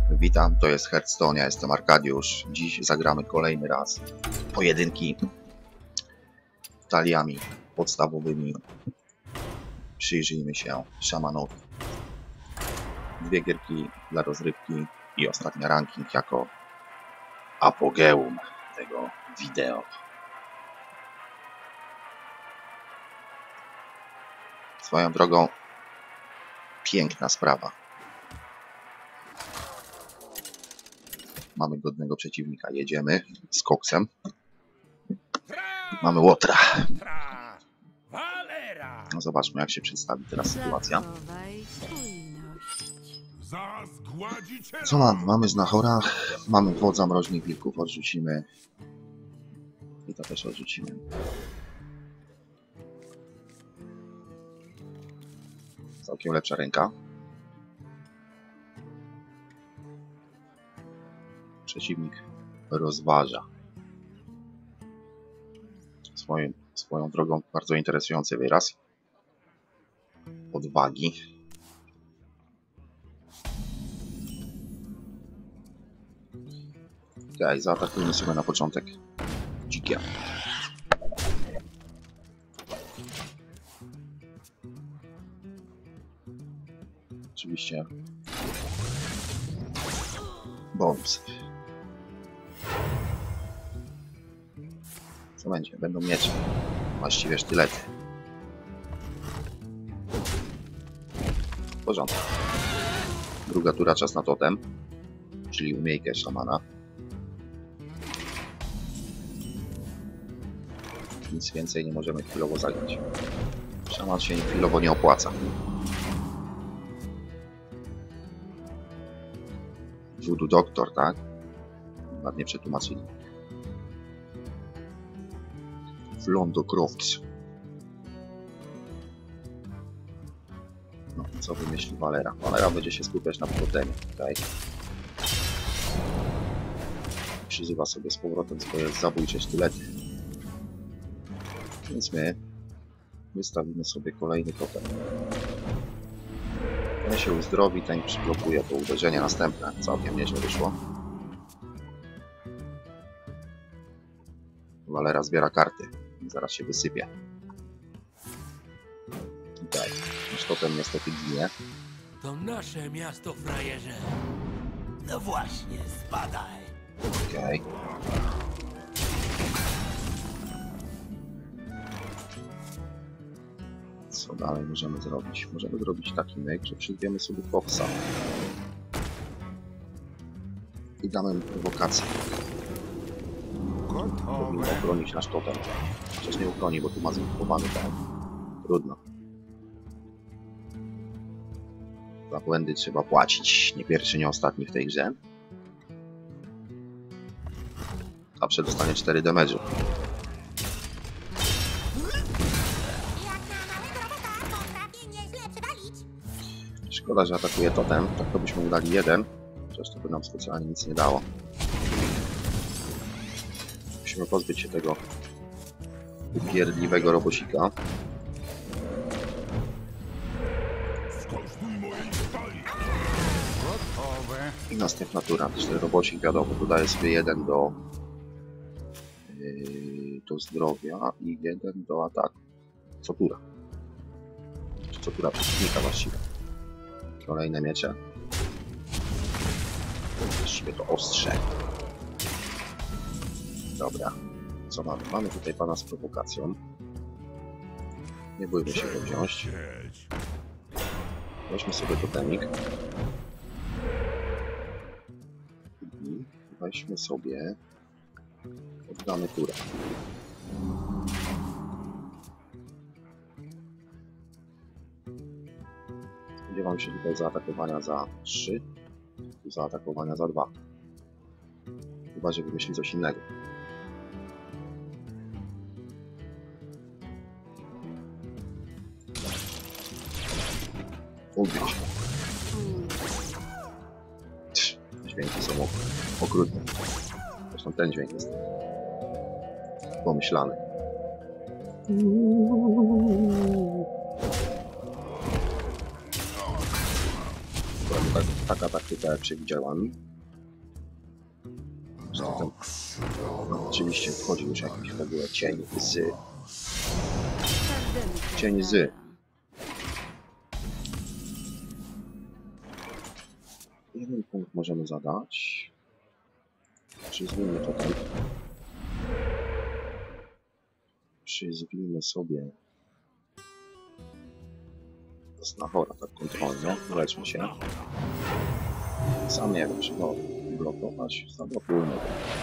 Witam, to jest Hearthstone, ja jestem Arkadiusz. Dziś zagramy kolejny raz pojedynki taliami podstawowymi. Przyjrzyjmy się szamanowi. Dwie gierki dla rozrywki i ostatnia ranking jako apogeum tego wideo. Swoją drogą, piękna sprawa. Mamy godnego przeciwnika. Jedziemy z koksem. Mamy Łotra. No zobaczmy, jak się przedstawi teraz sytuacja. Co mamy? Mamy Znachora, mamy Wodza Mroźnych Wilków, odrzucimy. I to też odrzucimy. Całkiem lepsza ręka. Przeciwnik rozważa. Swoją drogą bardzo interesujący wyraz. Odwagi. Okej, zaatakujmy sobie na początek dzikia. Oczywiście bonus. Co będzie? Będą miecze. Właściwie sztylety. W porządku. Druga tura, czas na totem. Czyli umiejkę szamana. Nic więcej nie możemy chwilowo zagrać. Szaman się chwilowo nie opłaca. Voodoo Doktor, tak? Ładnie przetłumaczyli. Londo Crofts. No, co wymyśli Valera? Valera będzie się skupiać na powodzeniu, tutaj. Przyzywa sobie z powrotem swoje zabójcze sztylety. Więc my wystawimy sobie kolejny totem. Ten się uzdrowi, ten przyblokuje to uderzenie następne. Całkiem nieźle wyszło. Valera zbiera karty. Zaraz się wysypie. Tutaj. Nasz totem niestety ginie. To nasze miasto, frajerze. No właśnie, spadaj. Okej. Co dalej możemy zrobić? Możemy zrobić taki myk, że przyzwiemy sobie koksa. I damy mu prowokację. Powinno ochronić nasz totem. Przecież nie uchroni, bo tu ma zbudowany ten. Trudno. Za błędy trzeba płacić. Nie pierwszy, nie ostatni w tej grze. A przedostanie 4 damage'u. Szkoda, że atakuje totem. Tak to byśmy udali jeden. Przecież to by nam specjalnie nic nie dało. Musimy pozbyć się tego upierdliwego robosika. I następna tura. Ten robocik, wiadomo, tu daje sobie 1 do zdrowia i 1 do ataku. Co tura. Czy co tura przeciwnika właściwie. Kolejne miecze. Właściwie to ostrze. Dobra. Co mamy? Mamy tutaj pana z prowokacją. Nie bójmy się go wziąć. Weźmy sobie totemik. I weźmy sobie... Oddamy turę. Spodziewam się tutaj zaatakowania za 3. Tu zaatakowania za 2. Chyba, że wymyśli coś innego. Ugryź. Dźwięki są okrutne. Zresztą ten dźwięk jest pomyślany. Tak Taka taktyka jak przewidziałem. Zatem oczywiście wchodzi już jakiś w ogóle cień z... Cień z... Jeden punkt możemy zadać. Przyzwijmy tutaj. Przyzwijmy sobie Znachora tak kontrolnie. Leczmy się. Sam nie wiem, czy go blokować. Zablokujmy go.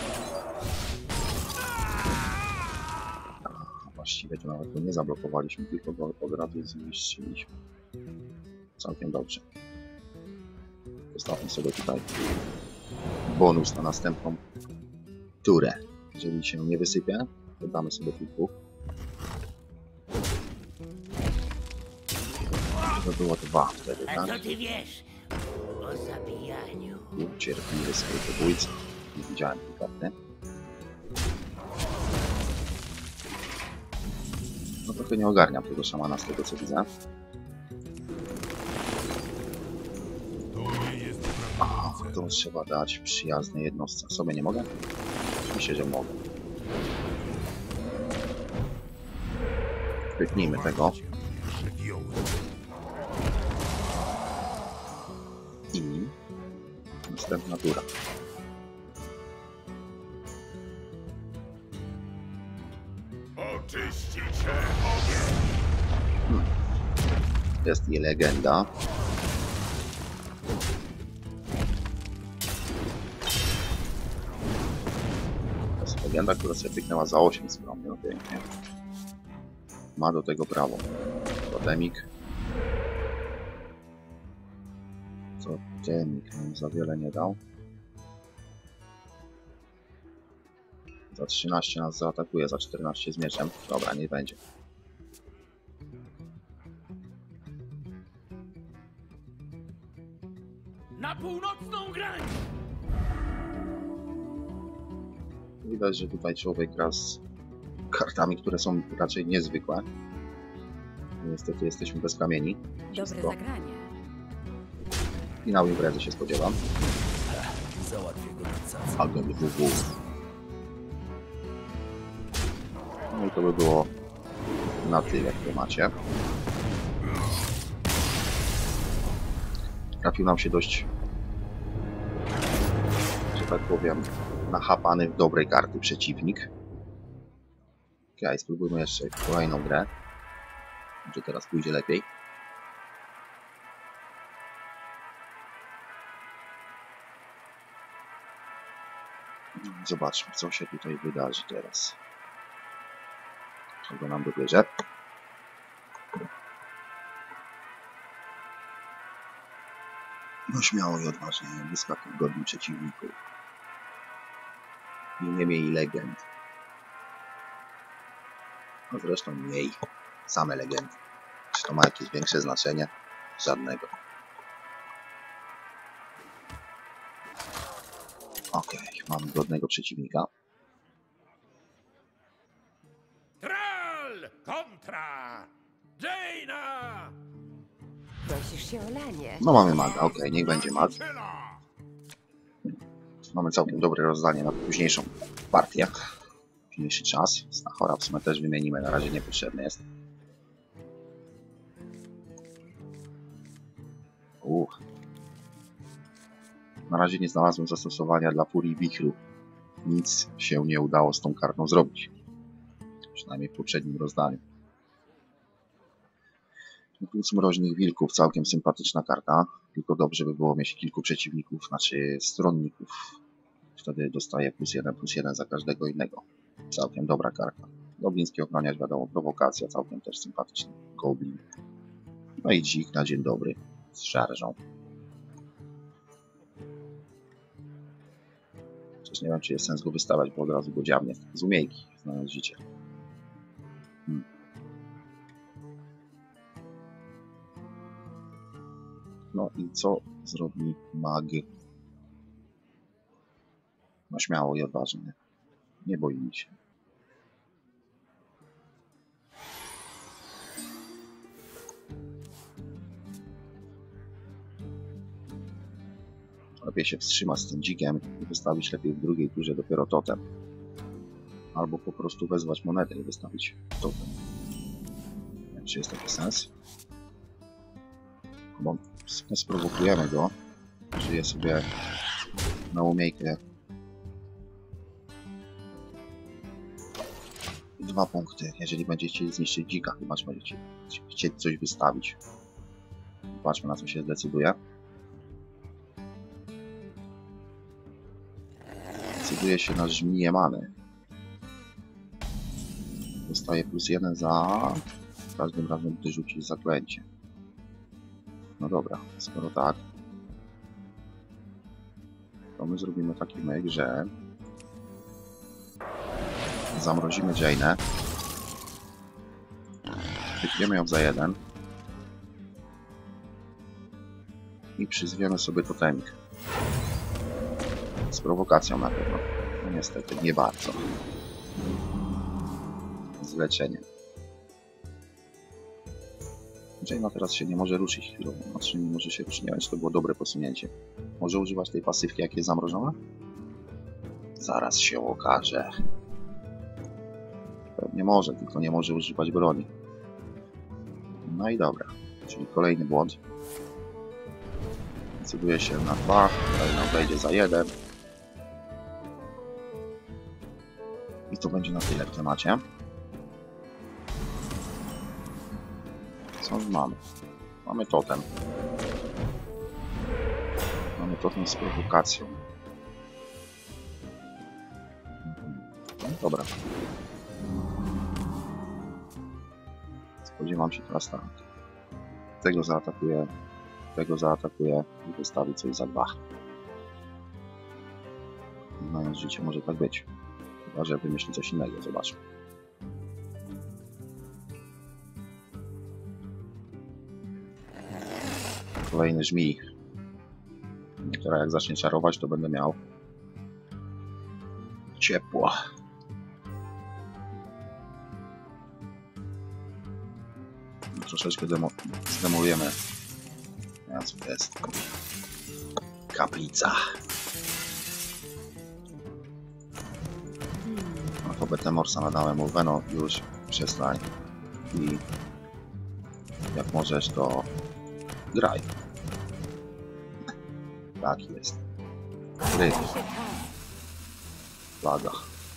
Właściwie to nawet go nie zablokowaliśmy, tylko go od razu zniszczyliśmy. Całkiem dobrze. Zostawmy sobie tutaj bonus na następną turę. Jeżeli się nie wysypie, to damy sobie kilku. To było 2 wtedy, A tak? co ty wiesz o zabijaniu? Cierpliwy skrytobójca. Nie widziałem tej karty. No trochę nie ogarniam tego szamana z tego co widzę. Aha, to trzeba dać przyjaznej jednostce. Sobie nie mogę? Myślę, że mogę. Wytnijmy tego. I następna tura. Oczyścicie Jest i legenda. To jest legenda, która sobie pyknęła za 8 skromnie, no pięknie. Ma do tego prawo. Totemik. Totemik nam za wiele nie dał. Za 13 nas zaatakuje, za 14 z mieczem. Dobra, nie będzie. Na północną grań! Widać, że tutaj człowiek gra z kartami, które są raczej niezwykłe. Niestety jesteśmy bez kamieni. Dobre Wszystko. zagranie. Finał imprezy się spodziewam. Załatwię go na cacy. Albo WW. No i to by było na tyle w temacie. Trafił nam się dość, że tak powiem, nachapany w dobrej karty przeciwnik. Okej, spróbujmy jeszcze kolejną grę. Może teraz pójdzie lepiej. Zobaczmy, co się tutaj wydarzy teraz. Czego nam dobierze. No śmiało i odważnie, wyskakuj godni przeciwników. I nie miej legend. No zresztą mniej. Same legendy. Czy to ma jakieś większe znaczenie? Żadnego. Okej, mamy godnego przeciwnika. Tral kontra Jaina! Prosisz się o lanie. No mamy maga, okej, niech będzie mag. Mamy całkiem dobre rozdanie na późniejszą partię. Późniejszy czas. Znachora w sumie też wymienimy, na razie niepotrzebny jest. Na razie nie znalazłem zastosowania dla Furii Wichru. Nic się nie udało z tą kartą zrobić. Przynajmniej w poprzednim rozdaniu. Plus Mroźnych Wilków, całkiem sympatyczna karta. Tylko dobrze by było mieć kilku przeciwników, znaczy stronników. Wtedy dostaje +1/+1 za każdego innego. Całkiem dobra karta. Gobliński ochroniarz, wiadomo, prowokacja, całkiem też sympatyczny. Goblin. No i dzik na dzień dobry. Z szarżą. Przecież nie wiem, czy jest sens go wystawiać, bo od razu go dziabnie z umiejki, znając życie. No i co zrobi mag? No śmiało i odważnie. Nie boimy się. lepiej się wstrzymać z tym dzikiem i wystawić lepiej w drugiej turze dopiero totem. Albo po prostu wezwać monetę i wystawić totem. Nie wiem, czy jest taki sens. Bo sprowokujemy go. Żyje sobie na umiejkę 2 punkty, jeżeli będziecie chcieli zniszczyć dzika, chyba że będziecie chcieć coś wystawić. Patrzmy, na co się zdecyduje. Decyduje się na żmiję many. Dostaje +1 za każdym razem, gdy rzuci zaklęcie. No dobra, skoro tak, to my zrobimy taki myk, że zamrozimy Jane'ę, wykniemy ją za 1 i przyzwiemy sobie totemik. Z prowokacją na pewno. No niestety, nie bardzo. Z leczeniem. Jaina teraz się nie może ruszyć chwilą. Znaczy nie może się ruszyć. Nie wiem, czy to było dobre posunięcie. Może używać tej pasywki, jak jest zamrożona? Zaraz się okaże. Pewnie może, tylko nie może używać broni. No i dobra. Czyli kolejny błąd. Decyduje się na 2. Jaina wejdzie za 1. I to będzie na tyle w temacie. Co mamy? Mamy totem. Mamy totem z prowokacją. No, dobra. Spodziewam się teraz tak. Tego zaatakuje i wystawi coś za 2. Znając życie, może tak być. Chyba że wymyśli coś innego, zobaczmy. Kolejny żmij, która jak zacznie czarować, to będę miał ciepło. Troszeczkę zdemolujemy. Co to jest? Kaplica. No to Betemorsa nadałem mu Veno, już przestań. I jak możesz, to graj. Tak jest. Ryb. Flaga.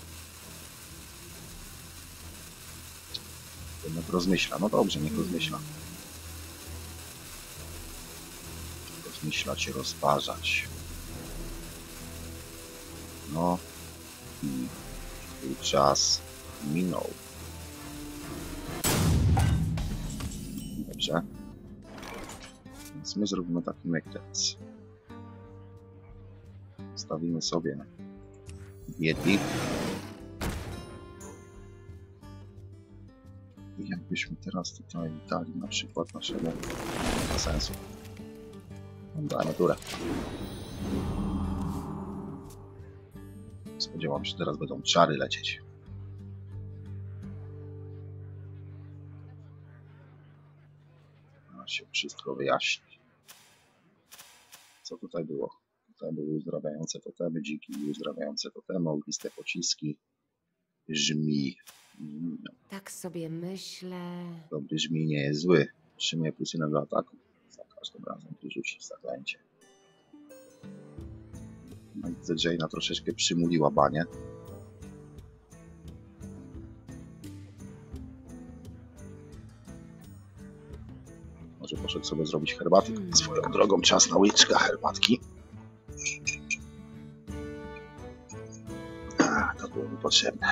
Jednak rozmyśla. No dobrze, niech rozmyśla. Rozmyślać i rozważać. No i twój czas minął. Dobrze. Więc my zrobimy taki myk teraz. Stawimy sobie Wiedźmi. I jakbyśmy teraz tutaj dali na przykład naszego, nie ma sensu. Dajmy turę. Spodziewam się, że teraz będą czary lecieć. A się wszystko wyjaśni. Co tutaj było? Tutaj były uzdrawiające totemy, dziki, uzdrawiające totemy, ogniste pociski, żmij. Tak sobie myślę. Dobry żmij nie jest zły. Trzymuje +1 do ataku. Za każdym razem, gdy rzucisz zaklęcie. No i widzę, Jaina troszeczkę przymuliła banię. Może poszedł sobie zrobić herbatę. Swoją drogą czas na łyczka herbatki. To było mi potrzebne.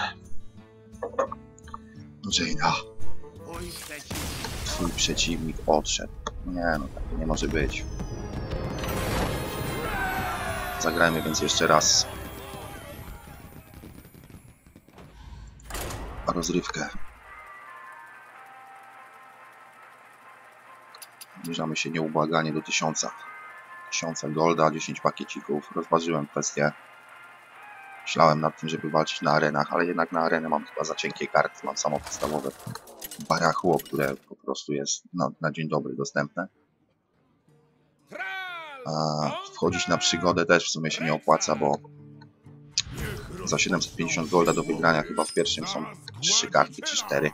No Jaina, twój przeciwnik odszedł. Nie no, tak nie może być. Zagrajmy więc jeszcze raz rozrywkę. Zbliżamy się nieubłaganie do 1000. 1000 golda, 10 pakiecików. Rozważyłem kwestię. Myślałem nad tym, żeby walczyć na arenach, ale jednak na arenę mam chyba za cienkie karty. Mam samo podstawowe barachło, które po prostu jest na dzień dobry dostępne. A wchodzić na przygodę też w sumie się nie opłaca, bo za 750 golda do wygrania chyba w pierwszym są 3 karty czy 4.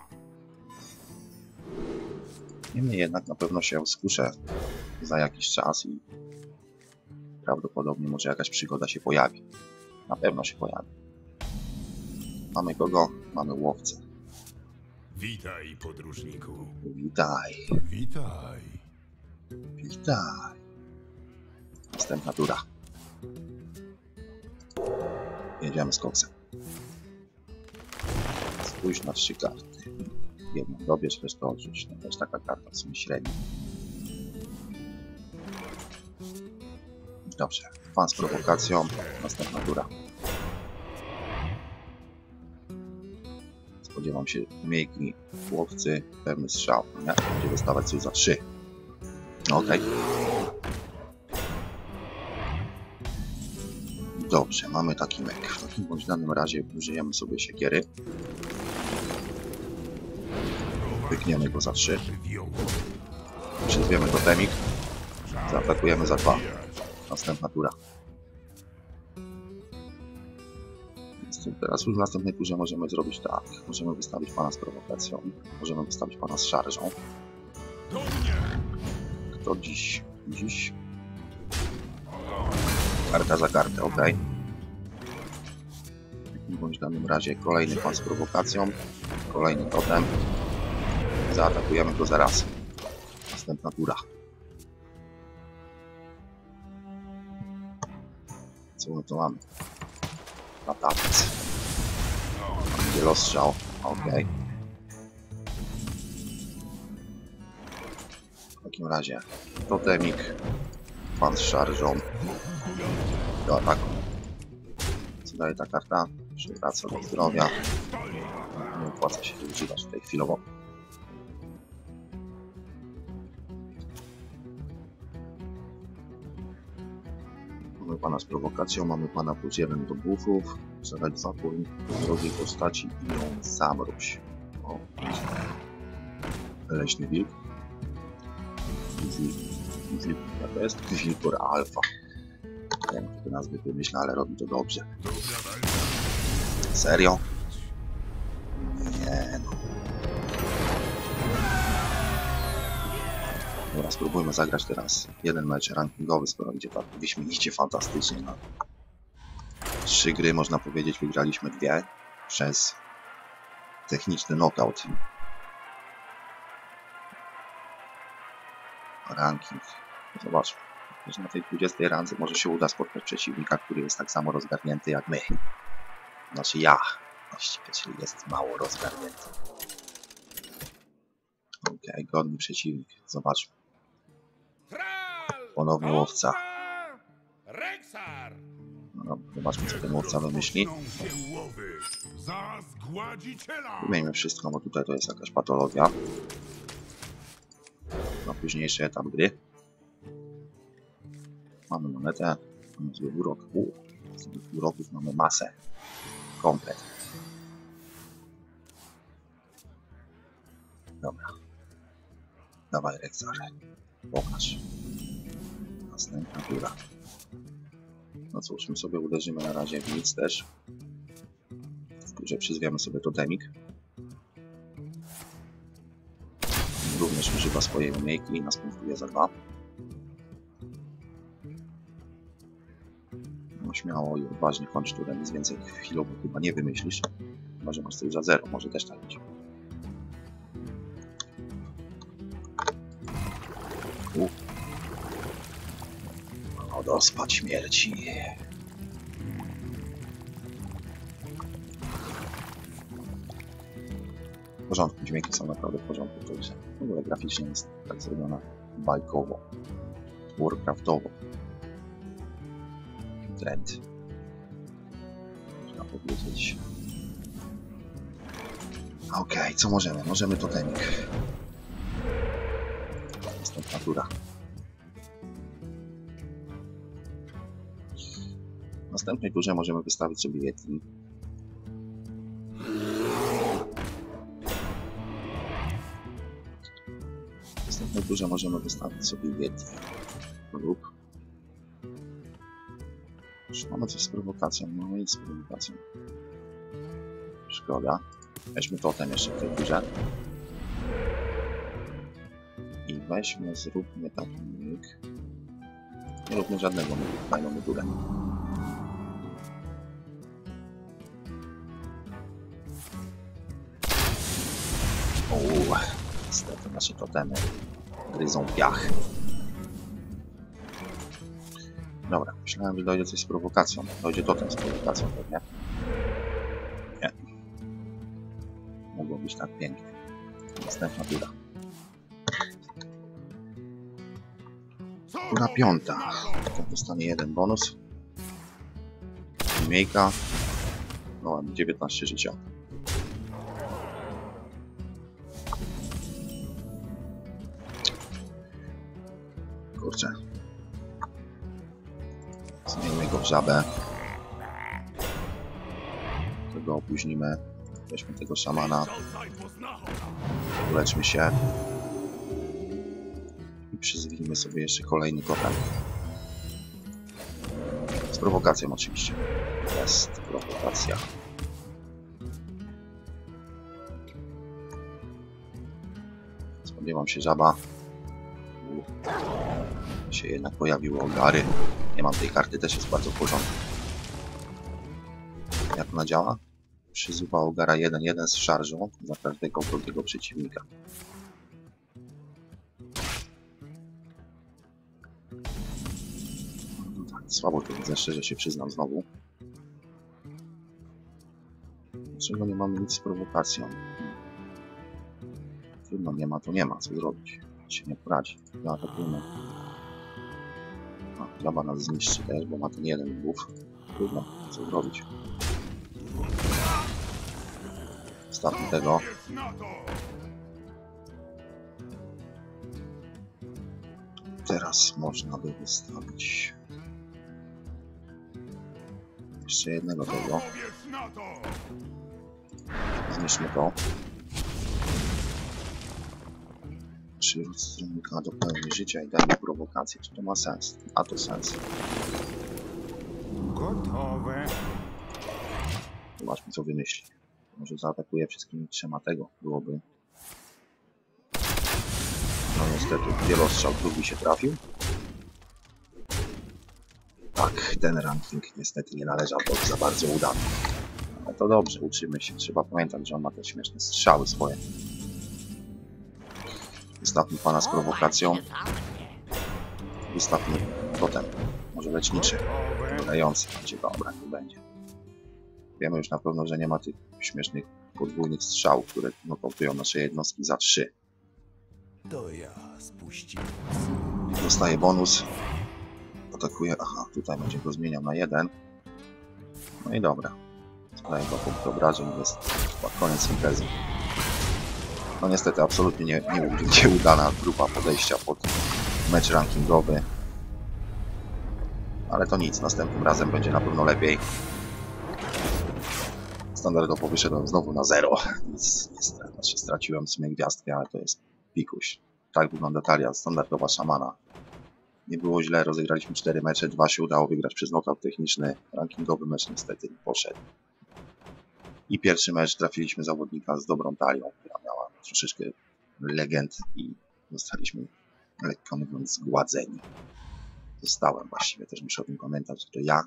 Niemniej jednak na pewno się skuszę za jakiś czas i prawdopodobnie może jakaś przygoda się pojawi. Na pewno się pojawi. Mamy kogo? Mamy łowcę. Witaj, podróżniku. Witaj. Witaj. Witaj. Następna tura. Jedziemy z koksem. Spójrz na 3 karty. Jedną dobierz, resztę odrzuć. No też taka karta w sumie średnia. Dobrze. Pan z prowokacją. Następna tura. Spodziewam się umiejki łowcy, pewny strzał. Nie? Będzie dostawać coś za 3. Okej. Dobrze, mamy taki mek. W takim bądź danym razie użyjemy sobie siekiery. Pykniemy go za 3. Przyzwiemy totemik. Zaatakujemy za 2. Następna tura. Teraz już w następnej turze możemy zrobić tak. Możemy wystawić pana z prowokacją. Możemy wystawić pana z szarżą. Kto dziś? Dziś? Karta za kartę, ok. W takim bądź danym razie kolejny pan z prowokacją. Kolejny totem. Zaatakujemy go zaraz. Następna tura. Co my tu mamy? Latawiec. Wielostrzał. Ok. W takim razie totemik. Pan z szarżą. Do ataku. Co daje ta karta? Przywraca do zdrowia. Nie opłaca się używać tutaj chwilowo. Mamy pana z prowokacją, mamy pana plus 1 do buffów. Zadać 2 punkt drogiej postaci i ją zamroź. O. Leśny wilk. Jak to jest? Wilkur alfa. Nie wiem, te nazwy wymyślę, ale robi to dobrze. Serio? Nie no. Dobra, spróbujmy zagrać teraz jeden mecz rankingowy, skoro idzie tak wyśmienicie fantastycznie. No. 3 gry, można powiedzieć, wygraliśmy 2 przez techniczny knockout. Ranking. Zobaczmy, że na tej 20 randze może się uda spotkać przeciwnika, który jest tak samo rozgarnięty jak my. Znaczy ja, właściwie, czyli jest mało rozgarnięty. Okej, godny przeciwnik. Zobaczmy. Ponownie łowca. No, zobaczmy, co ten łowca wymyśli. Wymieńmy wszystko, bo tutaj to jest jakaś patologia. Na późniejszy etap gry. Mamy monetę. Mamy zły urok. Z tych uroków mamy masę. Komplet. Dobra. Dawaj, Rexar. Pokaż. Następna tura. No cóż, my sobie uderzymy na razie w nic też. W turze przyzwiemy sobie totemik. Również używa swojej umiejki i nas punktuje za 2. No śmiało i odważnie kończ turę, nic więcej chwilowo chyba nie wymyślisz. Chyba, że masz coś za 0, może też tak być. Odospać śmierci. W porządku, dźwięki są naprawdę w porządku. To jest, w ogóle graficznie jest tak zrobiona bajkowo, warcraftowo. Trend. Można powiedzieć. Okej, co możemy? Możemy totemik. Następna tura. W następnej turze możemy wystawić sobie Yeti. W następnej turze możemy wystawić sobie Yeti lub Czy mamy coś z prowokacją? No nic z prowokacją. Szkoda. Weźmy totem jeszcze w tej górze. I weźmy, zróbmy taki myk. Nie róbmy żadnego myku, dajmy górę. Niestety nasze totemy gryzą piach. Dobra, myślałem, że dojdzie coś z prowokacją. Dojdzie totem z prowokacją pewnie. Nie. Mogło być tak pięknie. Następna tura. Tura 5. To dostanie jeden bonus. Miejka. No, 19 życia. Kurczę. Zmieńmy go w żabę. Tego opóźnimy. Weźmy tego szamana. Uleczmy się. I przyzwijmy sobie jeszcze kolejny totem. Z prowokacją oczywiście. Jest prowokacja. Spodziewam się żaba. Się jednak pojawiły ogary. Nie mam tej karty, też jest bardzo w porządku. Jak ona działa? Przyzuwa ogara 1-1 z szarżą za każdego drugiego przeciwnika. Słabo to widzę, szczerze się przyznam znowu. Dlaczego nie mamy nic z prowokacją? Trudno, nie ma to nie ma, co zrobić. Się nie poradzi. Zaatakujmy. Żaba nas zniszczy też, bo ma ten jeden buff. Trudno, co zrobić. Zostawmy tego. Teraz można by wystawić jeszcze jednego tego. Zniszczmy to. Przywróć stronnika do pełni życia i dajmy prowokację. Czy to ma sens? A to sens. Gotowe. Zobaczmy, co wymyśli. Może zaatakuje wszystkimi trzema tego. Byłoby. No niestety, wielostrzał drugi się trafił. Tak, ten ranking niestety nie należał do za bardzo udany. Ale to dobrze, uczymy się. Trzeba pamiętać, że on ma te śmieszne strzały swoje. Wystawmy pana z prowokacją. Wystawmy totem. Może leczniczy. Wydający. Dobra, nie będzie. Wiemy już na pewno, że nie ma tych śmiesznych podwójnych strzałów, które nokautują nasze jednostki za 3. To ja spuściłem. Dostaje bonus. Atakuje. Aha, tutaj będzie go zmieniał na 1. No i dobra. Zadaje go punkt obrażeń. Jest chyba koniec imprezy. No niestety absolutnie nie udana próba podejścia pod mecz rankingowy. Ale to nic, następnym razem będzie na pewno lepiej. Standardowo wyszedłem znowu na 0. Nic nie znaczy, straciłem w sumie gwiazdkę, ale to jest pikuś. Tak wygląda talia standardowa szamana. Nie było źle, rozegraliśmy 4 mecze, 2 się udało wygrać przez knockout techniczny. Rankingowy mecz niestety nie poszedł. I pierwszy mecz trafiliśmy zawodnika z dobrą talią, która miała troszeczkę legend i zostaliśmy, lekko mówiąc, zgładzeni. Zostałem właściwie, też muszę o tym pamiętać, że to ja.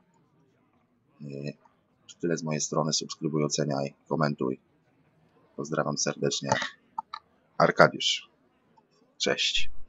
Tyle z mojej strony, subskrybuj, oceniaj, komentuj. Pozdrawiam serdecznie. Arkadiusz. Cześć.